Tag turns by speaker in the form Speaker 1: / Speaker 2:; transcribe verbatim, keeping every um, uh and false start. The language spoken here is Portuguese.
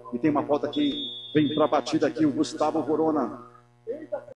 Speaker 1: E tem uma falta aqui, vem para a batida aqui o Gustavo Corona.